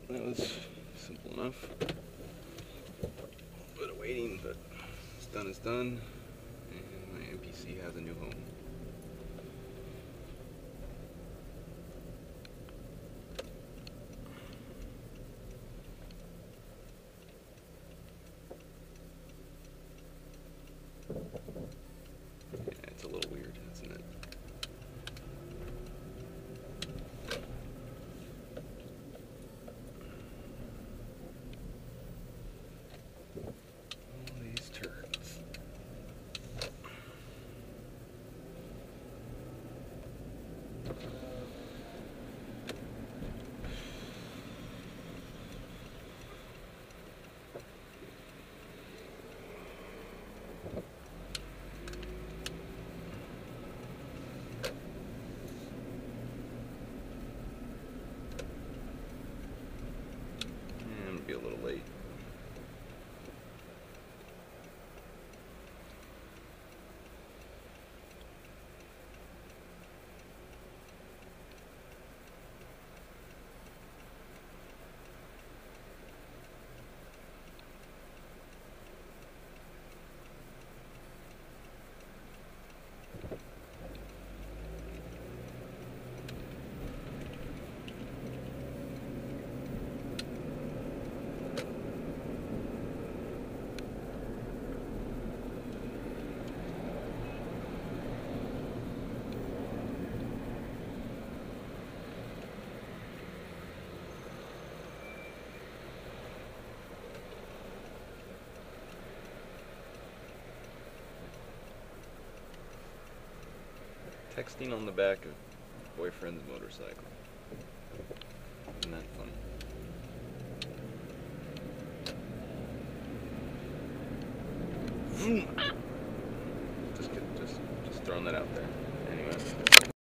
that was simple enough. A bit of waiting, but it's done is done, and my MPC has a new home. Yeah, it's a little weird, isn't it? All these turds. Be a little late. Texting on the back of boyfriend's motorcycle. Isn't that funny? Just throwing that out there. Anyway.